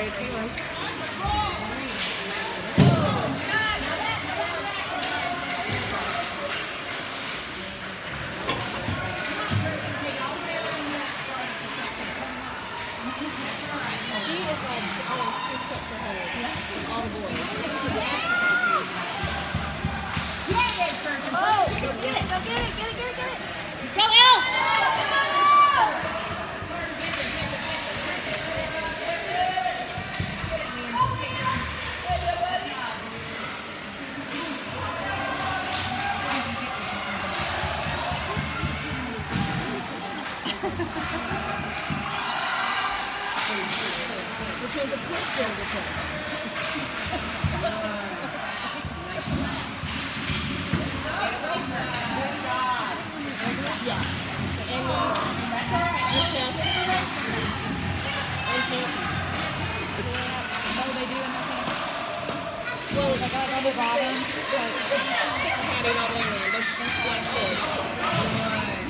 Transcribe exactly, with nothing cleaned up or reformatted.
Alright, hang on. She is like always two steps ahead of all the boys. Oh, go get it, go get it, get it, get it, get it. Go, Elle! Which means a push during the play. Yeah. And uh, and chest. And pants. What do they do in their pants? Well, Like on the bottom? Like, it's padding all the way around. They're like kids.